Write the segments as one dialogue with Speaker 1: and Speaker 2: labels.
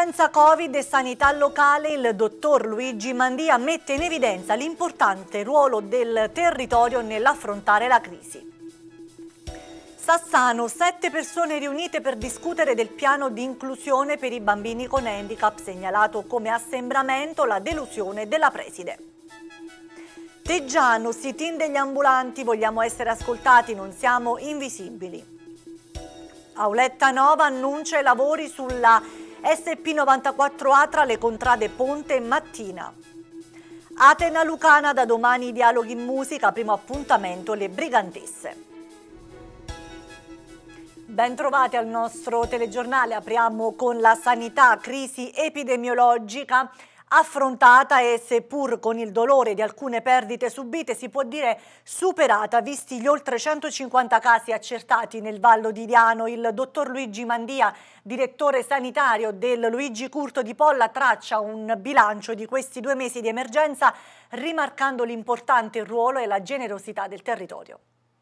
Speaker 1: Emergenza Covid e sanità locale, il dottor Luigi Mandia mette in evidenza l'importante ruolo del territorio nell'affrontare la crisi. Sassano, 7 persone riunite per discutere del piano di inclusione per i bambini con handicap, segnalato come assembramento la delusione della preside. Teggiano, sit-in degli ambulanti, vogliamo essere ascoltati, non siamo invisibili. Auletta Nova annuncia i lavori sulla SP94A tra le contrade Ponte e Mattina. Atena Lucana, da domani dialoghi in musica, primo appuntamento le Brigantesse. Ben trovati al nostro telegiornale, apriamo con la sanità, crisi epidemiologica affrontata e seppur con il dolore di alcune perdite subite si può dire superata, visti gli oltre 150 casi accertati nel Vallo di Diano. Il dottor Luigi Mandia, direttore sanitario del Luigi Curto di Polla, traccia un bilancio di questi 2 mesi di emergenza, rimarcando l'importante ruolo e la generosità del territorio.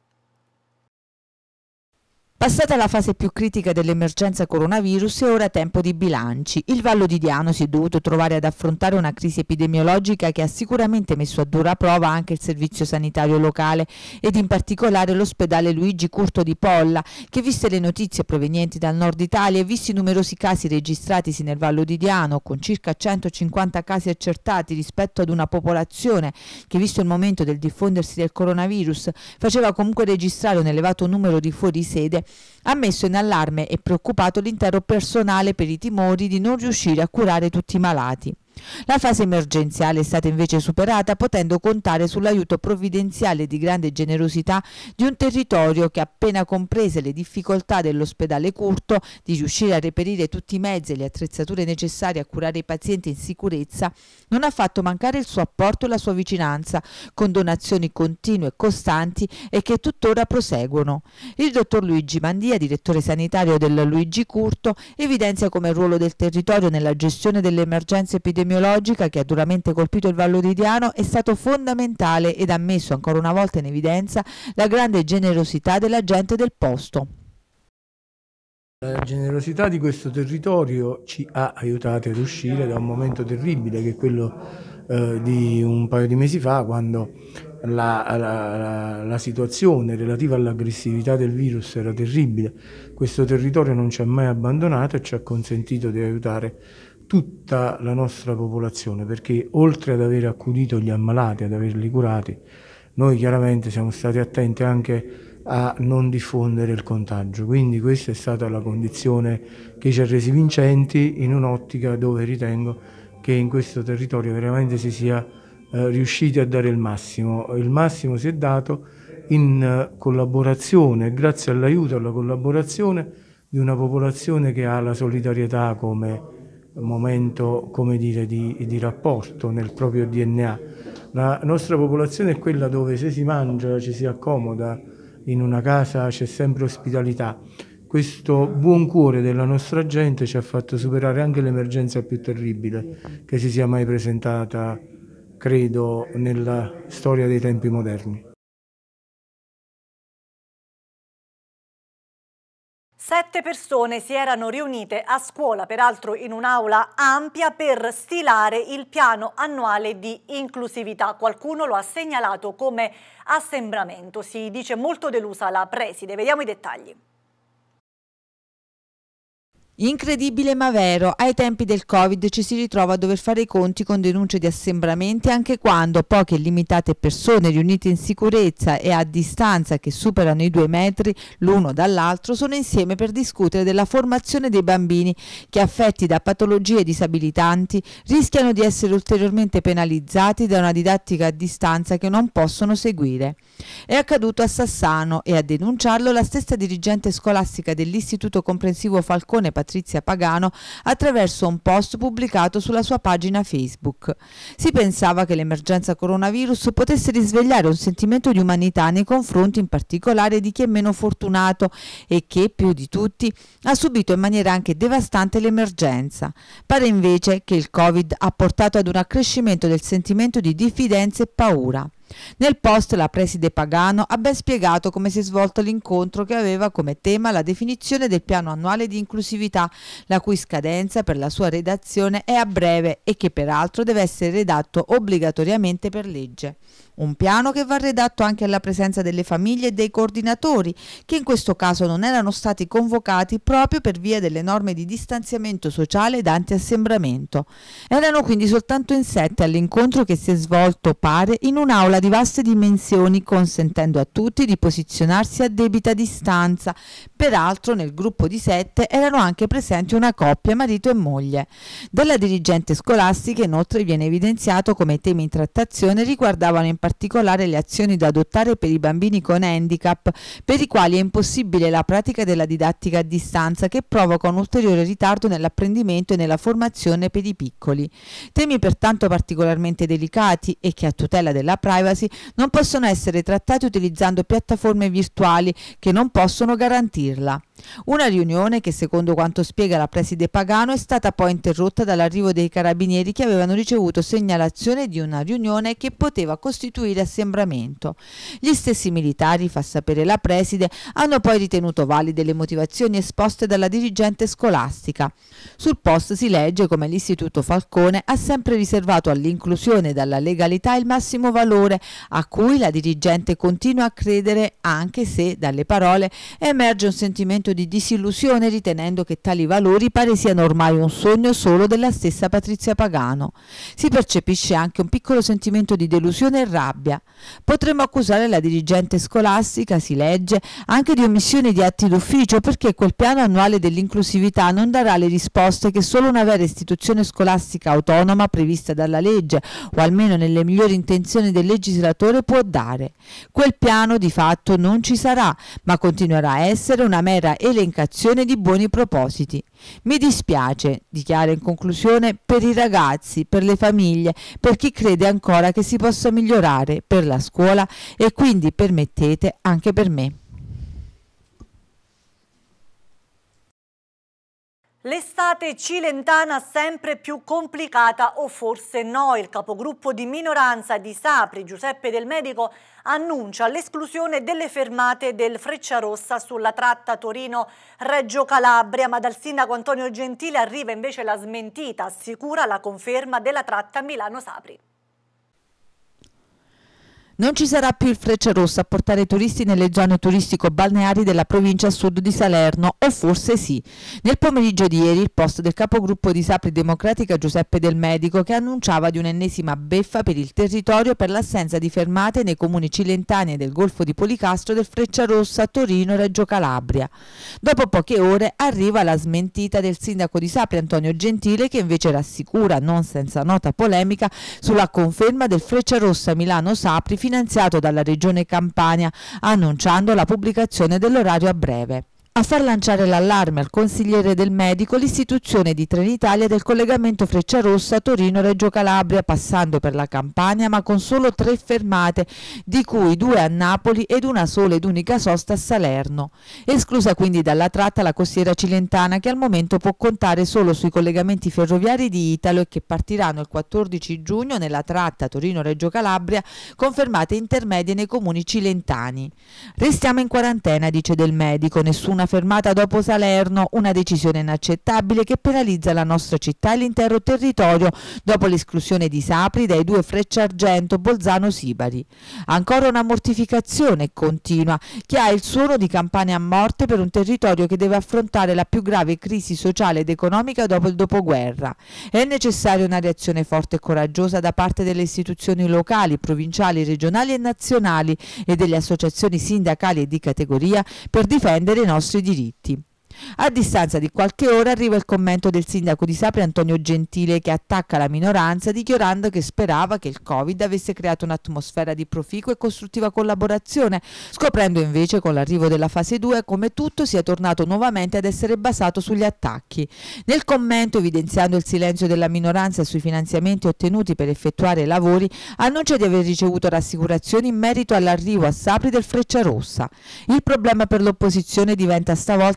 Speaker 2: Passata la fase più critica dell'emergenza coronavirus è ora tempo di bilanci. Il Vallo di Diano si è dovuto trovare ad affrontare una crisi epidemiologica che ha sicuramente messo a dura prova anche il servizio sanitario locale ed in particolare l'ospedale Luigi Curto di Polla, che viste le notizie provenienti dal nord Italia e visti i numerosi casi registratisi nel Vallo di Diano, con circa 150 casi accertati rispetto ad una popolazione che, visto il momento del diffondersi del coronavirus, faceva comunque registrare un elevato numero di fuorisede, ha messo in allarme e preoccupato l'intero personale per i timori di non riuscire a curare tutti i malati. La fase emergenziale è stata invece superata, potendo contare sull'aiuto provvidenziale di grande generosità di un territorio che, appena comprese le difficoltà dell'ospedale Curto di riuscire a reperire tutti i mezzi e le attrezzature necessarie a curare i pazienti in sicurezza, non ha fatto mancare il suo apporto e la sua vicinanza, con donazioni continue e costanti e che tuttora proseguono. Il dottor Luigi Mandia, direttore sanitario del Luigi Curto, evidenzia come il ruolo del territorio nella gestione dell'emergenza epidemiologica che ha duramente colpito il Vallo di Diano è stato fondamentale ed ha messo ancora una volta in evidenza la grande generosità della gente del posto.
Speaker 3: La generosità di questo territorio ci ha aiutati ad uscire da un momento terribile, che è quello di un paio di mesi fa, quando la situazione relativa all'aggressività del virus era terribile. Questo territorio non ci ha mai abbandonato e ci ha consentito di aiutare tutta la nostra popolazione, perché oltre ad aver accudito gli ammalati, ad averli curati, noi chiaramente siamo stati attenti anche a non diffondere il contagio. Quindi questa è stata la condizione che ci ha resi vincenti in un'ottica dove ritengo che in questo territorio veramente si sia riusciti a dare il massimo. Il massimo si è dato in collaborazione, grazie all'aiuto e alla collaborazione di una popolazione che ha la solidarietà come momento, come dire, di rapporto nel proprio DNA. La nostra popolazione è quella dove se si mangia, ci si accomoda, in una casa c'è sempre ospitalità. Questo buon cuore della nostra gente ci ha fatto superare anche l'emergenza più terribile che si sia mai presentata, credo, nella storia dei tempi moderni.
Speaker 1: 7 persone si erano riunite a scuola, peraltro in un'aula ampia, per stilare il piano annuale di inclusività. Qualcuno lo ha segnalato come assembramento. Si dice molto delusa la preside. Vediamo i dettagli.
Speaker 2: Incredibile ma vero, ai tempi del Covid ci si ritrova a dover fare i conti con denunce di assembramenti anche quando poche e limitate persone riunite in sicurezza e a distanza che superano i 2 metri l'uno dall'altro sono insieme per discutere della formazione dei bambini che, affetti da patologie disabilitanti, rischiano di essere ulteriormente penalizzati da una didattica a distanza che non possono seguire. È accaduto a Sassano e a denunciarlo la stessa dirigente scolastica dell'Istituto Comprensivo Falcone, Patrizia Pagano, attraverso un post pubblicato sulla sua pagina Facebook. Si pensava che l'emergenza coronavirus potesse risvegliare un sentimento di umanità nei confronti in particolare di chi è meno fortunato e che, più di tutti, ha subito in maniera anche devastante l'emergenza. Pare invece che il Covid ha portato ad un accrescimento del sentimento di diffidenza e paura. Nel post la preside Pagano ha ben spiegato come si è svolto l'incontro, che aveva come tema la definizione del piano annuale di inclusività, la cui scadenza per la sua redazione è a breve e che peraltro deve essere redatto obbligatoriamente per legge. Un piano che va redatto anche alla presenza delle famiglie e dei coordinatori, che in questo caso non erano stati convocati proprio per via delle norme di distanziamento sociale ed anti-assembramento. Erano quindi soltanto in 7 all'incontro, che si è svolto, pare, in un'aula di vaste dimensioni, consentendo a tutti di posizionarsi a debita distanza. Peraltro nel gruppo di 7 erano anche presenti una coppia, marito e moglie. Dalla dirigente scolastica inoltre viene evidenziato come i temi in trattazione riguardavano in particolare le azioni da adottare per i bambini con handicap, per i quali è impossibile la pratica della didattica a distanza, che provoca un ulteriore ritardo nell'apprendimento e nella formazione per i piccoli. Temi pertanto particolarmente delicati e che, a tutela della privacy, non possono essere trattati utilizzando piattaforme virtuali che non possono garantirla. Una riunione che, secondo quanto spiega la preside Pagano, è stata poi interrotta dall'arrivo dei carabinieri, che avevano ricevuto segnalazione di una riunione che poteva costituire assembramento. Gli stessi militari, fa sapere la preside, hanno poi ritenuto valide le motivazioni esposte dalla dirigente scolastica. Sul post si legge come l'Istituto Falcone ha sempre riservato all'inclusione e alla legalità il massimo valore, a cui la dirigente continua a credere, anche se dalle parole emerge un sentimento di disillusione, ritenendo che tali valori pare siano ormai un sogno solo della stessa Patrizia Pagano. Si percepisce anche un piccolo sentimento di delusione e rabbia. Potremmo accusare la dirigente scolastica, si legge, anche di omissione di atti d'ufficio, perché quel piano annuale dell'inclusività non darà le risposte che solo una vera istituzione scolastica autonoma prevista dalla legge, o almeno nelle migliori intenzioni del legislatore, può dare. Quel piano di fatto non ci sarà, ma continuerà a essere una mera elencazione di buoni propositi. Mi dispiace, dichiara in conclusione, per i ragazzi, per le famiglie, per chi crede ancora che si possa migliorare, per la scuola e quindi, permettete, anche per me.
Speaker 1: L'estate cilentana sempre più complicata, o forse no? Il capogruppo di minoranza di Sapri, Giuseppe Del Medico, annuncia l'esclusione delle fermate del Frecciarossa sulla tratta Torino-Reggio Calabria, ma dal sindaco Antonio Gentile arriva invece la smentita, assicura la conferma della tratta Milano-Sapri.
Speaker 2: Non ci sarà più il Frecciarossa a portare i turisti nelle zone turistico-balneari della provincia a sud di Salerno, o forse sì. Nel pomeriggio di ieri il post del capogruppo di Sapri Democratica Giuseppe Del Medico, che annunciava di un'ennesima beffa per il territorio per l'assenza di fermate nei comuni cilentani e del Golfo di Policastro del Frecciarossa, Torino-Reggio Calabria. Dopo poche ore arriva la smentita del sindaco di Sapri Antonio Gentile, che invece rassicura, non senza nota polemica, sulla conferma del Frecciarossa Milano-Sapri finanziato dalla Regione Campania, annunciando la pubblicazione dell'orario a breve. A far lanciare l'allarme al consigliere Del Medico l'istituzione di Trenitalia del collegamento Frecciarossa Torino-Reggio Calabria, passando per la Campania, ma con solo 3 fermate, di cui 2 a Napoli ed una sola ed unica sosta a Salerno. Esclusa quindi dalla tratta la costiera cilentana, che al momento può contare solo sui collegamenti ferroviari di Italo e che partiranno il 14 giugno nella tratta Torino-Reggio Calabria, con fermate intermedie nei comuni cilentani. Restiamo in quarantena, dice Del Medico, nessuna fermata dopo Salerno, una decisione inaccettabile che penalizza la nostra città e l'intero territorio dopo l'esclusione di Sapri dai 2 Frecciargento, Bolzano-Sibari. Ancora una mortificazione continua che ha il suono di campane a morte per un territorio che deve affrontare la più grave crisi sociale ed economica dopo il dopoguerra. È necessaria una reazione forte e coraggiosa da parte delle istituzioni locali, provinciali, regionali e nazionali e delle associazioni sindacali e di categoria per difendere i nostri diritti. A distanza di qualche ora arriva il commento del sindaco di Sapri Antonio Gentile, che attacca la minoranza dichiarando che sperava che il Covid avesse creato un'atmosfera di proficua e costruttiva collaborazione, scoprendo invece con l'arrivo della fase 2 come tutto sia tornato nuovamente ad essere basato sugli attacchi. Nel commento, evidenziando il silenzio della minoranza sui finanziamenti ottenuti per effettuare i lavori, annuncia di aver ricevuto rassicurazioni in merito all'arrivo a Sapri del Frecciarossa. Il problema per l'opposizione diventa stavolta che il Frecciarossa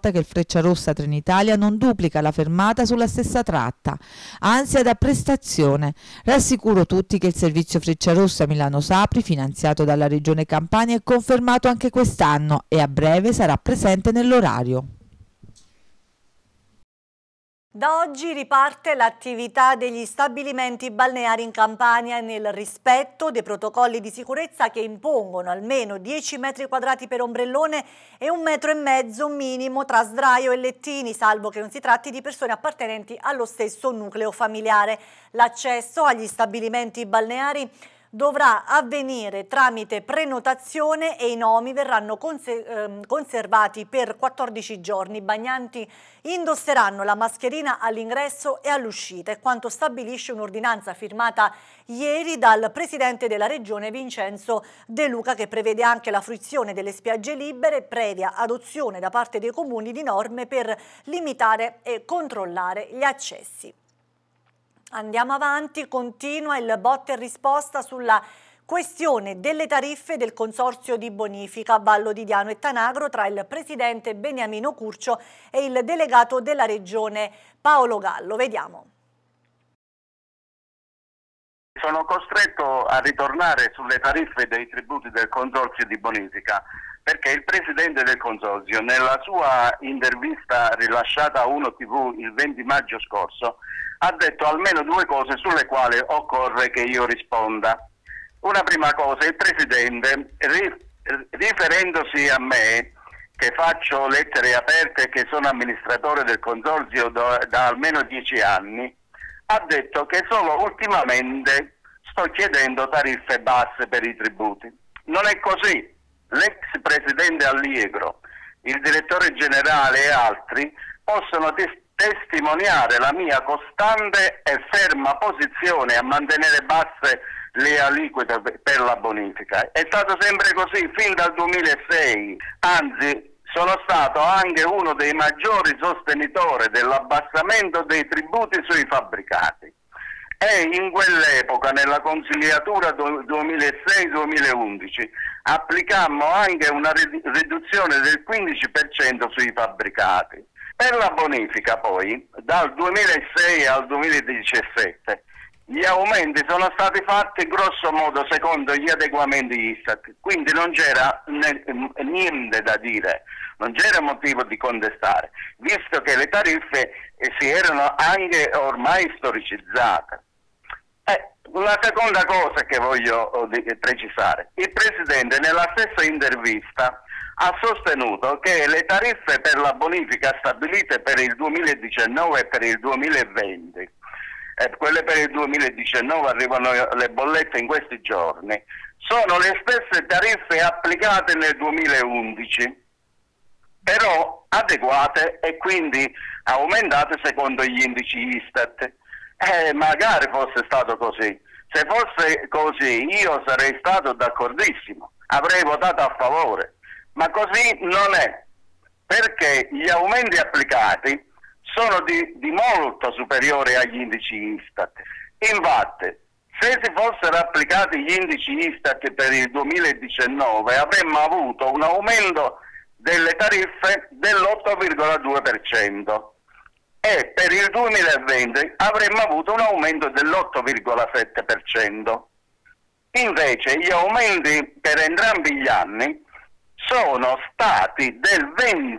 Speaker 2: Frecciarossa Trenitalia non duplica la fermata sulla stessa tratta, ansia da prestazione. Rassicuro tutti che il servizio Frecciarossa Milano-Sapri, finanziato dalla Regione Campania, è confermato anche quest'anno e a breve sarà presente nell'orario.
Speaker 1: Da oggi riparte l'attività degli stabilimenti balneari in Campania nel rispetto dei protocolli di sicurezza che impongono almeno 10 metri quadrati per ombrellone e 1,5 metri minimo tra sdraio e lettini, salvo che non si tratti di persone appartenenti allo stesso nucleo familiare. L'accesso agli stabilimenti balneari dovrà avvenire tramite prenotazione e i nomi verranno conservati per 14 giorni. I bagnanti indosseranno la mascherina all'ingresso e all'uscita, è quanto stabilisce un'ordinanza firmata ieri dal presidente della regione Vincenzo De Luca, che prevede anche la fruizione delle spiagge libere previa adozione da parte dei comuni di norme per limitare e controllare gli accessi. Andiamo avanti, continua il botta e risposta sulla questione delle tariffe del consorzio di bonifica Vallo di Diano e Tanagro tra il presidente Beniamino Curcio e il delegato della regione Paolo Gallo. Vediamo.
Speaker 4: Sono costretto a ritornare sulle tariffe dei tributi del consorzio di bonifica perché il presidente del consorzio, nella sua intervista rilasciata a Uno TV il 20 maggio scorso, ha detto almeno due cose sulle quali occorre che io risponda. Una prima cosa, il presidente, riferendosi a me, che faccio lettere aperte e che sono amministratore del consorzio da almeno 10 anni, ha detto che solo ultimamente sto chiedendo tariffe basse per i tributi. Non è così. L'ex presidente Alliegro, il direttore generale e altri possono testimoniare la mia costante e ferma posizione a mantenere basse le aliquote per la bonifica. È stato sempre così fin dal 2006, anzi sono stato anche uno dei maggiori sostenitori dell'abbassamento dei tributi sui fabbricati. E in quell'epoca, nella consigliatura 2006-2011, applicammo anche una riduzione del 15% sui fabbricati. Per la bonifica poi, dal 2006 al 2017, gli aumenti sono stati fatti grosso modo secondo gli adeguamenti ISTAT, quindi non c'era niente da dire, non c'era motivo di contestare, visto che le tariffe si erano anche ormai storicizzate. Una seconda cosa che voglio precisare, il Presidente nella stessa intervista ha sostenuto che le tariffe per la bonifica stabilite per il 2019 e per il 2020, quelle per il 2019 arrivano le bollette in questi giorni, sono le stesse tariffe applicate nel 2011, però adeguate e quindi aumentate secondo gli indici ISTAT. Magari fosse stato così. Se fosse così io sarei stato d'accordissimo, avrei votato a favore, ma così non è, perché gli aumenti applicati sono di molto superiori agli indici ISTAT. Infatti, se si fossero applicati gli indici ISTAT per il 2019 avremmo avuto un aumento delle tariffe dell'8,2%. e per il 2020 avremmo avuto un aumento dell'8,7%. Invece gli aumenti per entrambi gli anni sono stati del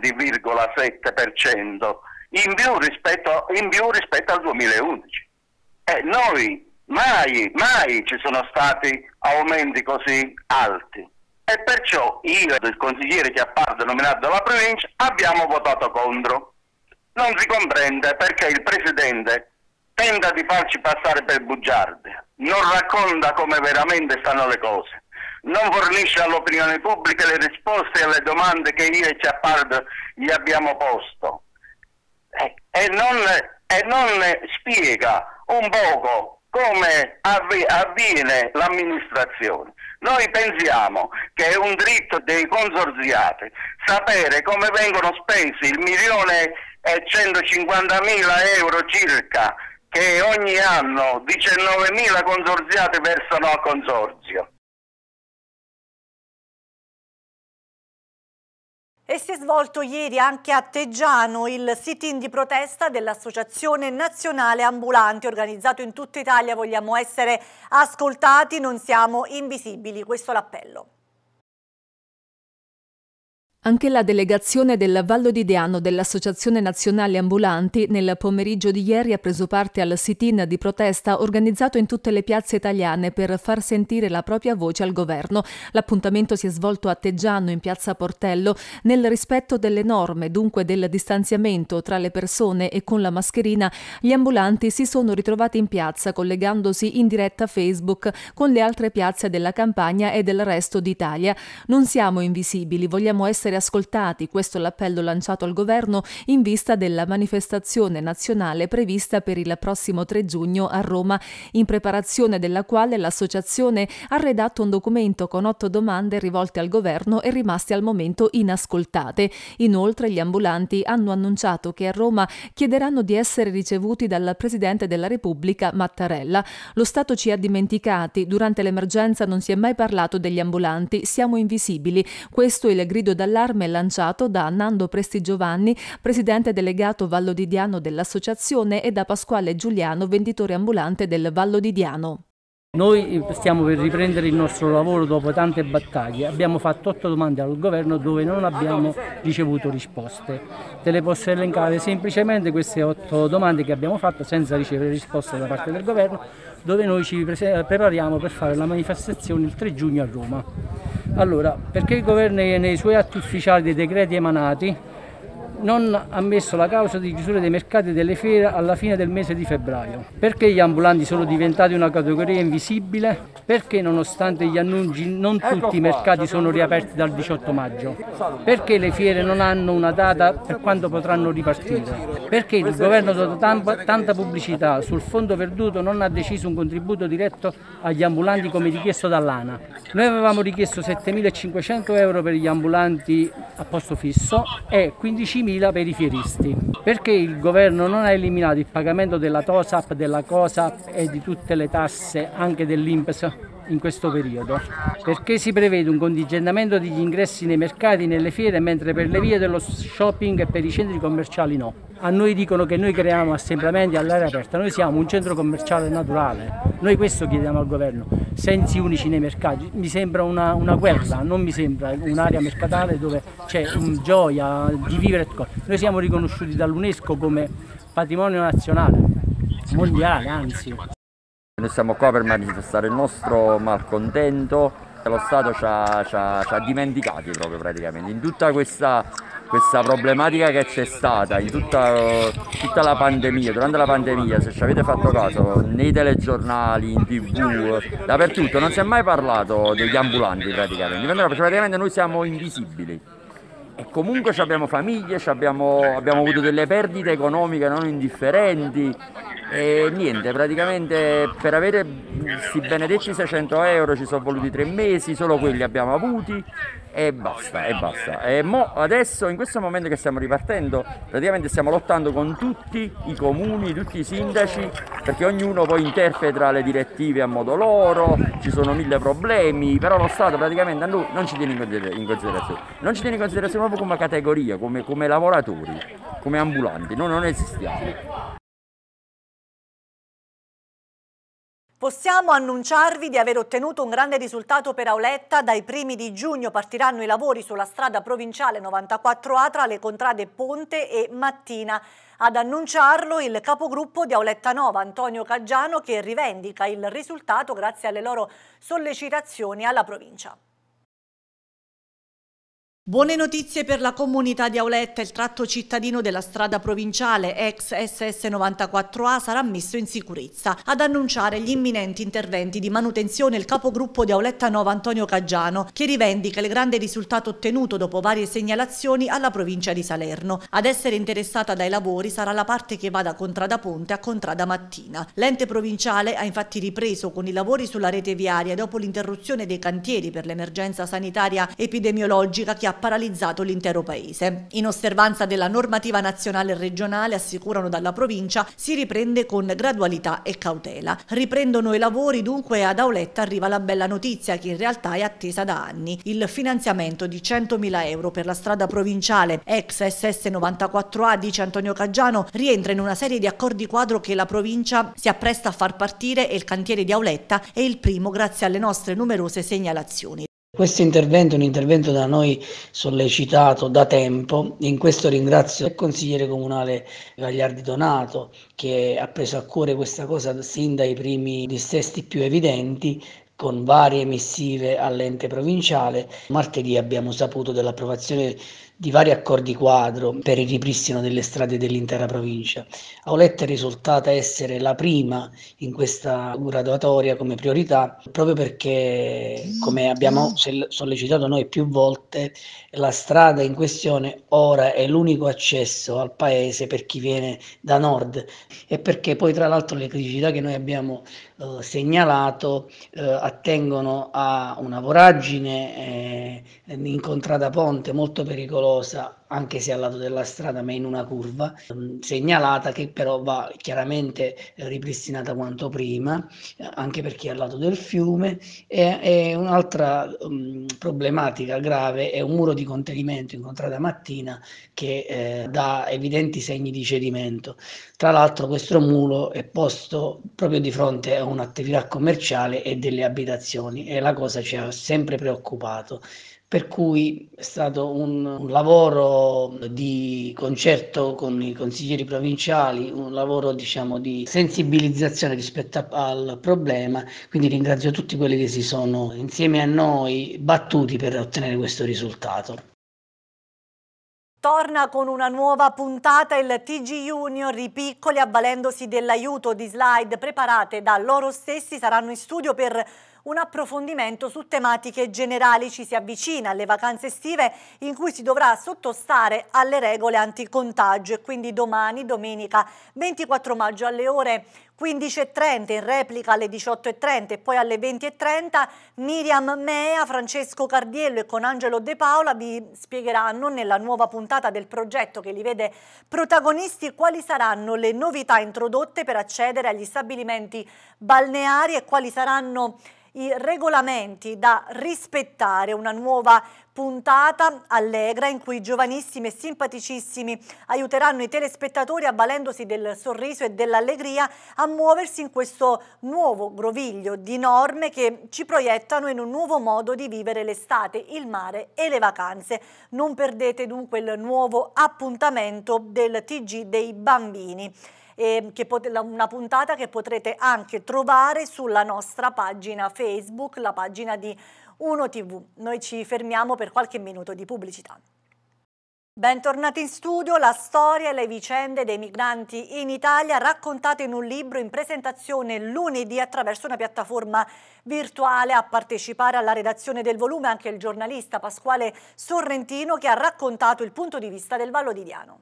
Speaker 4: 20,7% in più rispetto al 2011. Noi mai ci sono stati aumenti così alti. E perciò io e il consigliere Chiappardo nominato dalla provincia abbiamo votato contro. Non si comprende perché il Presidente tenta di farci passare per bugiardi, non racconta come veramente stanno le cose, non fornisce all'opinione pubblica le risposte alle domande che io e Chiappardo gli abbiamo posto e non spiega un poco come avviene l'amministrazione. Noi pensiamo che è un diritto dei consorziati sapere come vengono spesi 1.150.000 euro circa che ogni anno 19.000 consorziati versano al consorzio.
Speaker 1: E si è svolto ieri anche a Teggiano il sit-in di protesta dell'Associazione Nazionale Ambulanti, organizzato in tutta Italia. Vogliamo essere ascoltati, non siamo invisibili. Questo è l'appello.
Speaker 5: Anche la delegazione del Vallo di Diano dell'Associazione Nazionale Ambulanti nel pomeriggio di ieri ha preso parte al sit-in di protesta organizzato in tutte le piazze italiane per far sentire la propria voce al governo. L'appuntamento si è svolto a Teggiano in piazza Portello nel rispetto delle norme, dunque del distanziamento tra le persone e con la mascherina. Gli ambulanti si sono ritrovati in piazza collegandosi in diretta Facebook con le altre piazze della Campania e del resto d'Italia. Non siamo invisibili, vogliamo essere ascoltati, questo è l'appello lanciato al governo in vista della manifestazione nazionale prevista per il prossimo 3 giugno a Roma, in preparazione della quale l'associazione ha redatto un documento con 8 domande rivolte al governo e rimaste al momento inascoltate. Inoltre gli ambulanti hanno annunciato che a Roma chiederanno di essere ricevuti dal Presidente della Repubblica Mattarella. Lo Stato ci ha dimenticati, durante l'emergenza non si è mai parlato degli ambulanti, siamo invisibili. Questo è il grido d'allarme lanciato da Nando Prestigiovanni, presidente delegato Vallo di Diano dell'associazione, e da Pasquale Giuliano, venditore ambulante del Vallo di Diano.
Speaker 6: Noi stiamo per riprendere il nostro lavoro dopo tante battaglie. Abbiamo fatto 8 domande al governo dove non abbiamo ricevuto risposte. Te le posso elencare semplicemente queste 8 domande che abbiamo fatto senza ricevere risposte da parte del governo, dove noi ci prepariamo per fare la manifestazione il 3 giugno a Roma. Allora, perché il governo nei suoi atti ufficiali dei decreti emanati non ha messo la causa di chiusura dei mercati e delle fiere alla fine del mese di febbraio? Perché gli ambulanti sono diventati una categoria invisibile? Perché nonostante gli annunci non tutti i mercati sono riaperti dal 18 maggio? Perché le fiere non hanno una data per quando potranno ripartire? Perché il governo, dopo tanta pubblicità sul fondo perduto, non ha deciso un contributo diretto agli ambulanti come richiesto dall'ANA? Noi avevamo richiesto 7.500 euro per gli ambulanti a posto fisso e 15.000 per i fieristi. Perché il governo non ha eliminato il pagamento della TOSAP, della COSAP e di tutte le tasse, anche dell'INPS, in questo periodo? Perché si prevede un contingentamento degli ingressi nei mercati e nelle fiere, mentre per le vie dello shopping e per i centri commerciali no? A noi dicono che noi creiamo assembramenti all'aria aperta, noi siamo un centro commerciale naturale. Noi questo chiediamo al governo, sensi unici nei mercati. Mi sembra una guerra, non mi sembra un'area mercatale dove c'è gioia di vivere. Noi siamo riconosciuti dall'UNESCO come patrimonio nazionale, mondiale anzi.
Speaker 7: Noi siamo qua per manifestare il nostro malcontento. Lo Stato ci ha dimenticati proprio praticamente in tutta questa problematica che c'è stata, in tutta la pandemia. Durante la pandemia, se ci avete fatto caso, nei telegiornali, in TV, dappertutto non si è mai parlato degli ambulanti praticamente noi siamo invisibili. E comunque abbiamo famiglie, abbiamo avuto delle perdite economiche non indifferenti e niente, praticamente per avere questi benedetti 600 euro ci sono voluti 3 mesi, solo quelli abbiamo avuti e basta. E adesso, in questo momento che stiamo ripartendo, praticamente stiamo lottando con tutti i comuni, tutti i sindaci, perché ognuno poi interpreta le direttive a modo loro, ci sono 1000 problemi, però lo Stato praticamente a noi non ci tiene in considerazione. Non ci tiene in considerazione proprio come categoria, come lavoratori, come ambulanti, noi non esistiamo.
Speaker 1: Possiamo annunciarvi di aver ottenuto un grande risultato per Auletta. Dai primi di giugno partiranno i lavori sulla strada provinciale 94A tra le contrade Ponte e Mattina. Ad annunciarlo il capogruppo di Auletta Nova, Antonio Caggiano, che rivendica il risultato grazie alle loro sollecitazioni alla provincia. Buone notizie per la comunità di Auletta. Il tratto cittadino della strada provinciale ex SS94A sarà messo in sicurezza. Ad annunciare gli imminenti interventi di manutenzione il capogruppo di Auletta Nova Antonio Caggiano, che rivendica il grande risultato ottenuto dopo varie segnalazioni alla provincia di Salerno. Ad essere interessata dai lavori sarà la parte che va da Contrada Ponte a Contrada Mattina. L'ente provinciale ha infatti ripreso con i lavori sulla rete viaria dopo l'interruzione dei cantieri per l'emergenza sanitaria epidemiologica che ha paralizzato l'intero paese. In osservanza della normativa nazionale e regionale, assicurano dalla provincia, si riprende con gradualità e cautela. Riprendono i lavori dunque, ad Auletta arriva la bella notizia che in realtà è attesa da anni. Il finanziamento di 100.000 euro per la strada provinciale ex SS 94A, dice Antonio Caggiano, rientra in una serie di accordi quadro che la provincia si appresta a far partire e il cantiere di Auletta è il primo grazie alle nostre numerose segnalazioni.
Speaker 8: Questo intervento è un intervento da noi sollecitato da tempo. In questo ringrazio il consigliere comunale Gagliardi Donato, che ha preso a cuore questa cosa sin dai primi dissesti più evidenti, con varie missive all'ente provinciale. Martedì abbiamo saputo dell'approvazione di vari accordi quadro per il ripristino delle strade dell'intera provincia. Auletta è risultata essere la prima in questa graduatoria come priorità, proprio perché, come abbiamo sollecitato noi più volte, la strada in questione ora è l'unico accesso al paese per chi viene da nord, e perché poi tra l'altro le criticità che noi abbiamo segnalato attengono a una voragine in contrada ponte molto pericolosa, anche se al lato della strada ma in una curva, segnalata, che però va chiaramente ripristinata quanto prima, anche perché è al lato del fiume. E un'altra problematica grave è un muro di contenimento in contrada mattina che dà evidenti segni di cedimento. Tra l'altro questo muro è posto proprio di fronte a un'attività commerciale e delle abitazioni, e la cosa ci ha sempre preoccupato. Per cui è stato un lavoro di concerto con i consiglieri provinciali, un lavoro di sensibilizzazione rispetto al problema, quindi ringrazio tutti quelli che si sono insieme a noi battuti per ottenere questo risultato.
Speaker 1: Torna con una nuova puntata il TG Junior. I piccoli, avvalendosi dell'aiuto di slide preparate da loro stessi, saranno in studio per un approfondimento su tematiche generali. Ci si avvicina alle vacanze estive in cui si dovrà sottostare alle regole anticontagio, e quindi domani, domenica 24 maggio alle ore 15:30, in replica alle 18:30 e poi alle 20:30, Miriam Mea, Francesco Cardiello e Conangelo De Paola vi spiegheranno nella nuova puntata del progetto che li vede protagonisti quali saranno le novità introdotte per accedere agli stabilimenti balneari e quali saranno i regolamenti da rispettare. Una nuova puntata allegra in cui giovanissimi e simpaticissimi aiuteranno i telespettatori, avvalendosi del sorriso e dell'allegria, a muoversi in questo nuovo groviglio di norme che ci proiettano in un nuovo modo di vivere l'estate, il mare e le vacanze. Non perdete dunque il nuovo appuntamento del TG dei bambini. Una puntata che potrete anche trovare sulla nostra pagina Facebook, la pagina di Uno TV. Noi ci fermiamo per qualche minuto di pubblicità. Bentornati in studio. La storia e le vicende dei migranti in Italia raccontate in un libro in presentazione lunedì attraverso una piattaforma virtuale. A partecipare alla redazione del volume anche il giornalista Pasquale Sorrentino, che ha raccontato il punto di vista del Vallo di Diano.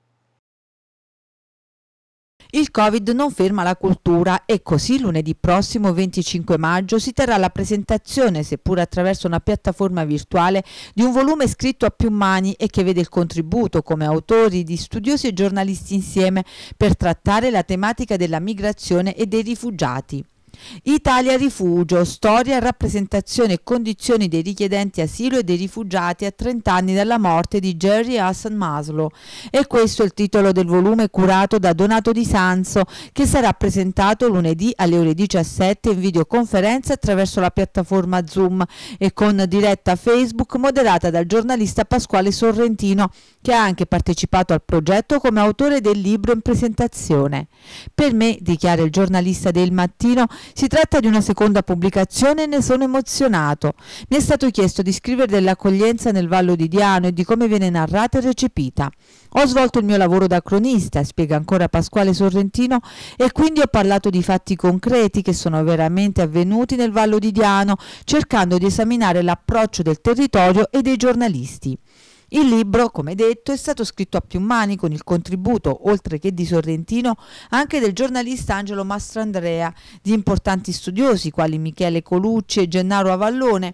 Speaker 2: Il Covid non ferma la cultura e così lunedì prossimo 25 maggio si terrà la presentazione, seppur attraverso una piattaforma virtuale, di un volume scritto a più mani e che vede il contributo come autori di studiosi e giornalisti insieme per trattare la tematica della migrazione e dei rifugiati. Italia Rifugio, storia, rappresentazione e condizioni dei richiedenti asilo e dei rifugiati a 30 anni dalla morte di Jerry Hassan Maslow. E questo è il titolo del volume curato da Donato Di Sanzo, che sarà presentato lunedì alle ore 17 in videoconferenza attraverso la piattaforma Zoom e con diretta Facebook moderata dal giornalista Pasquale Sorrentino, che ha anche partecipato al progetto come autore del libro in presentazione. Per me, dichiara il giornalista del Mattino, si tratta di una seconda pubblicazione e ne sono emozionato. Mi è stato chiesto di scrivere dell'accoglienza nel Vallo di Diano e di come viene narrata e recepita. Ho svolto il mio lavoro da cronista, spiega ancora Pasquale Sorrentino, e quindi ho parlato di fatti concreti che sono veramente avvenuti nel Vallo di Diano, cercando di esaminare l'approccio del territorio e dei giornalisti. Il libro, come detto, è stato scritto a più mani con il contributo, oltre che di Sorrentino, anche del giornalista Angelo Mastrandrea, di importanti studiosi quali Michele Colucci e Gennaro Avallone,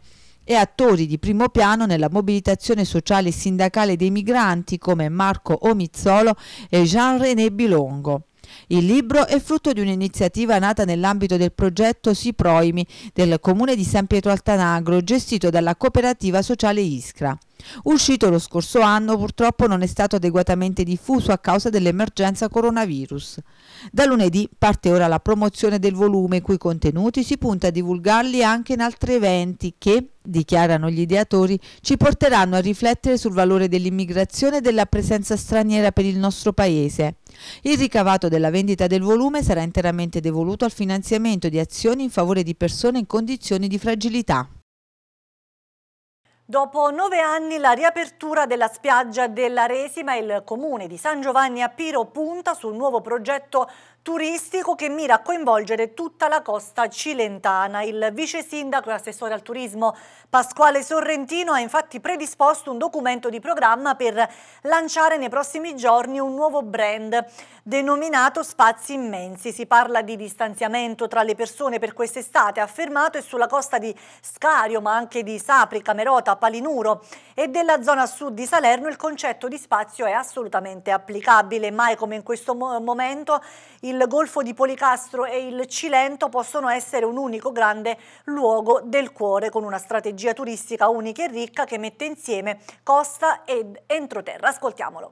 Speaker 2: e attori di primo piano nella mobilitazione sociale e sindacale dei migranti come Marco Omizzolo e Jean-René Bilongo. Il libro è frutto di un'iniziativa nata nell'ambito del progetto Si Proimi del comune di San Pietro Altanagro, gestito dalla cooperativa sociale Iskra. Uscito lo scorso anno, purtroppo non è stato adeguatamente diffuso a causa dell'emergenza coronavirus. Da lunedì parte ora la promozione del volume, i cui contenuti si punta a divulgarli anche in altri eventi che, dichiarano gli ideatori, ci porteranno a riflettere sul valore dell'immigrazione e della presenza straniera per il nostro paese. Il ricavato della vendita del volume sarà interamente devoluto al finanziamento di azioni in favore di persone in condizioni di fragilità.
Speaker 1: Dopo 9 anni la riapertura della spiaggia della Resima, il comune di San Giovanni a Piro punta sul nuovo progetto turistico che mira a coinvolgere tutta la costa cilentana. Il vice sindaco e assessore al turismo Pasquale Sorrentino ha infatti predisposto un documento di programma per lanciare nei prossimi giorni un nuovo brand denominato Spazi Immensi. Si parla di distanziamento tra le persone per quest'estate, affermato, e sulla costa di Scario, ma anche di Sapri, Camerota, Palinuro e della zona sud di Salerno il concetto di spazio è assolutamente applicabile. Mai come in questo momento il Golfo di Policastro e il Cilento possono essere un unico grande luogo del cuore, con una strategia turistica unica e ricca che mette insieme costa ed entroterra. Ascoltiamolo.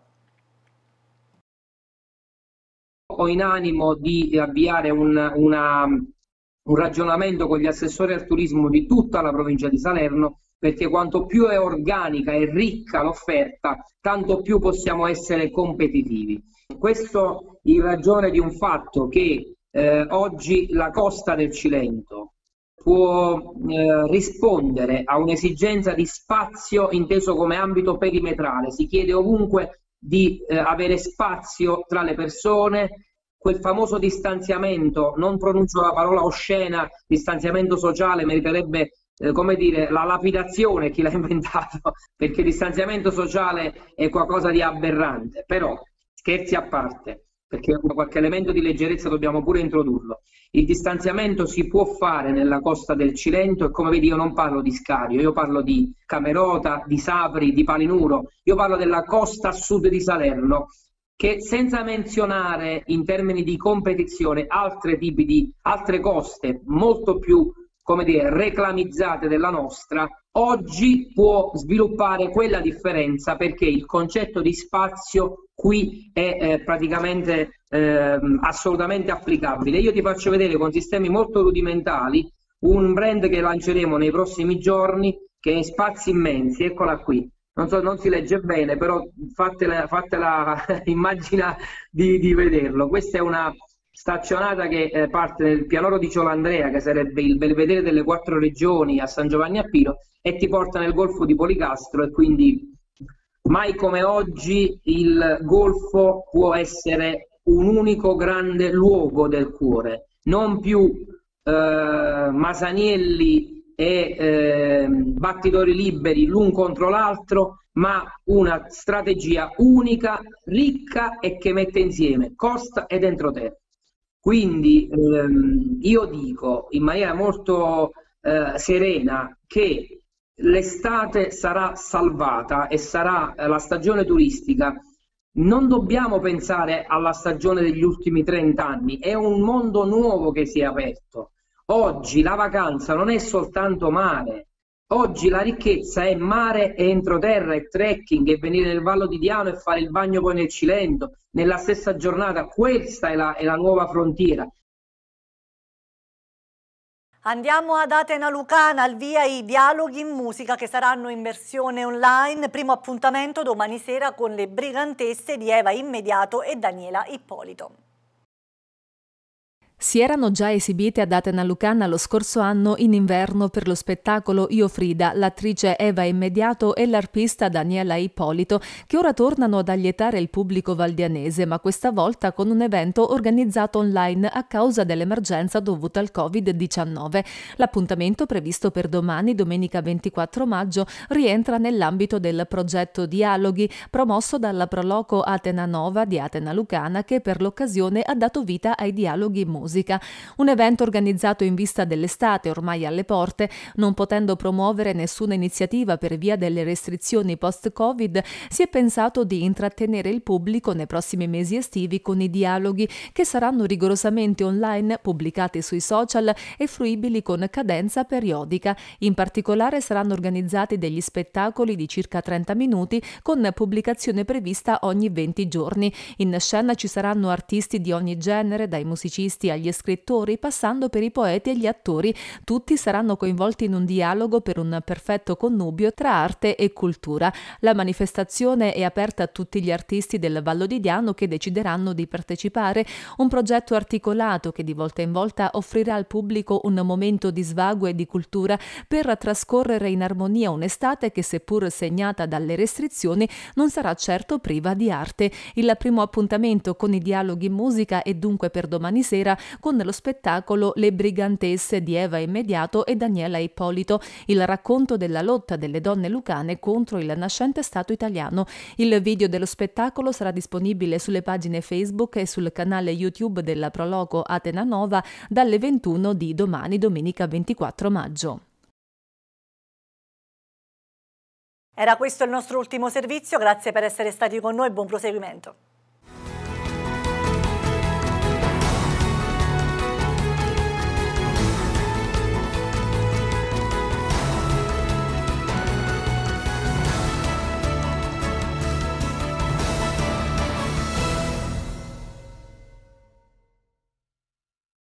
Speaker 9: Ho in animo di avviare un ragionamento con gli assessori al turismo di tutta la provincia di Salerno, perché quanto più è organica e ricca l'offerta, tanto più possiamo essere competitivi. Questo in ragione di un fatto che oggi la costa del Cilento può rispondere a un'esigenza di spazio inteso come ambito perimetrale. Si chiede ovunque di avere spazio tra le persone, quel famoso distanziamento, non pronuncio la parola oscena, distanziamento sociale, meriterebbe come dire, la lapidazione chi l'ha inventato, perché distanziamento sociale è qualcosa di aberrante. Però scherzi a parte, perché qualche elemento di leggerezza dobbiamo pure introdurlo. Il distanziamento si può fare nella costa del Cilento e, come vedi, io non parlo di Scario, io parlo di Camerota, di Sapri, di Palinuro, io parlo della costa a sud di Salerno, che senza menzionare in termini di competizione altre coste molto più, come dire, reclamizzate della nostra, oggi può sviluppare quella differenza, perché il concetto di spazio qui è praticamente assolutamente applicabile. Io ti faccio vedere con sistemi molto rudimentali un brand che lanceremo nei prossimi giorni, che è Spazi Immensi. Eccola qui. Non so, non si legge bene, però fatela immagina di vederlo. Questa è una staccionata che parte nel pianoro di Ciolandrea, che sarebbe il belvedere delle 4 regioni a San Giovanni a Piro, e ti porta nel Golfo di Policastro, e quindi mai come oggi il Golfo può essere un unico grande luogo del cuore, non più Masanielli e battitori liberi l'un contro l'altro, ma una strategia unica, ricca e che mette insieme costa ed entroterra. Quindi io dico in maniera molto serena che l'estate sarà salvata e sarà la stagione turistica. Non dobbiamo pensare alla stagione degli ultimi 30 anni, è un mondo nuovo che si è aperto. Oggi la vacanza non è soltanto mare, oggi la ricchezza è mare e entroterra e trekking e venire nel Vallo di Diano e fare il bagno poi nel Cilento nella stessa giornata. Questa è la nuova frontiera.
Speaker 1: Andiamo ad Atena Lucana, al via i dialoghi in musica che saranno in versione online. Primo appuntamento domani sera con le Brigantesse di Eva Immediato e Daniela Ippolito.
Speaker 5: Si erano già esibite ad Atena Lucana lo scorso anno in inverno per lo spettacolo Io Frida, l'attrice Eva Immediato e l'arpista Daniela Ippolito, che ora tornano ad allietare il pubblico valdianese, ma questa volta con un evento organizzato online a causa dell'emergenza dovuta al Covid-19. L'appuntamento, previsto per domani, domenica 24 maggio, rientra nell'ambito del progetto Dialoghi, promosso dalla Proloco Atena Nova di Atena Lucana, che per l'occasione ha dato vita ai dialoghi in musica. musica. Un evento organizzato in vista dell'estate ormai alle porte, non potendo promuovere nessuna iniziativa per via delle restrizioni post-Covid, si è pensato di intrattenere il pubblico nei prossimi mesi estivi con i dialoghi che saranno rigorosamente online, pubblicati sui social e fruibili con cadenza periodica. In particolare saranno organizzati degli spettacoli di circa 30 minuti con pubblicazione prevista ogni 20 giorni. In scena ci saranno artisti di ogni genere, dai musicisti agli scrittori, passando per i poeti e gli attori. Tutti saranno coinvolti in un dialogo per un perfetto connubio tra arte e cultura. La manifestazione è aperta a tutti gli artisti del Vallo di Diano che decideranno di partecipare, un progetto articolato che di volta in volta offrirà al pubblico un momento di svago e di cultura per trascorrere in armonia un'estate che, seppur segnata dalle restrizioni, non sarà certo priva di arte. Il primo appuntamento con i dialoghi in musica è dunque per domani sera con lo spettacolo Le Brigantesse di Eva Immediato e Daniela Ippolito, il racconto della lotta delle donne lucane contro il nascente Stato italiano. Il video dello spettacolo sarà disponibile sulle pagine Facebook e sul canale YouTube della Proloco Atena Nova dalle 21 di domani, domenica 24 maggio.
Speaker 1: Era questo il nostro ultimo servizio, grazie per essere stati con noi, buon proseguimento.